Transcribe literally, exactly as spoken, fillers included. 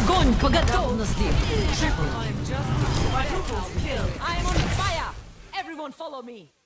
Огонь по готовности! I'm just... I'm on fire! Everyone follow me!